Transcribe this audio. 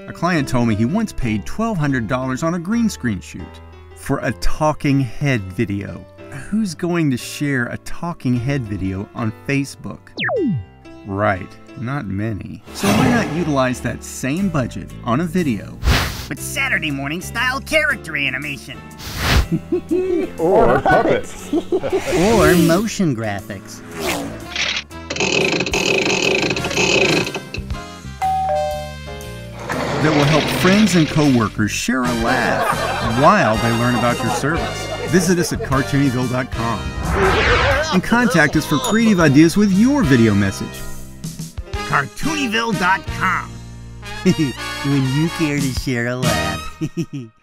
A client told me he once paid $1,200 on a green screen shoot for a talking head video. Who's going to share a talking head video on Facebook? Right, not many. So why not utilize that same budget on a video with Saturday morning style character animation? Or puppets. Or motion graphics. that will help friends and co-workers share a laugh while they learn about your service. Visit us at cartoonyville.com and contact us for creative ideas with your video message. cartoonyville.com when you care to share a laugh.